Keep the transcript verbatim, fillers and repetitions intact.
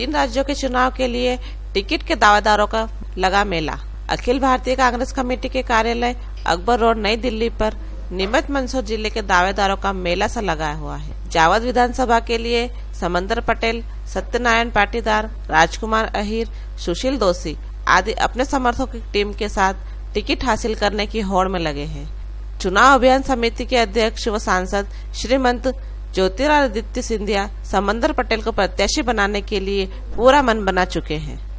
तीन राज्यों के चुनाव के लिए टिकट के दावेदारों का लगा मेला। अखिल भारतीय कांग्रेस कमेटी के कार्यालय अकबर रोड नई दिल्ली पर नीमच मंदसौर जिले के दावेदारों का मेला सा लगाया हुआ है। जावद विधानसभा के लिए समंदर पटेल, सत्यनारायण पाटीदार, राजकुमार अहिर, सुशील दोषी आदि अपने समर्थकों की टीम के साथ टिकट हासिल करने की होड़ में लगे हैं। चुनाव अभियान समिति के अध्यक्ष व सांसद श्रीमंत ज्योतिरादित्य सिंधिया समंदर पटेल को प्रत्याशी बनाने के लिए पूरा मन बना चुके हैं।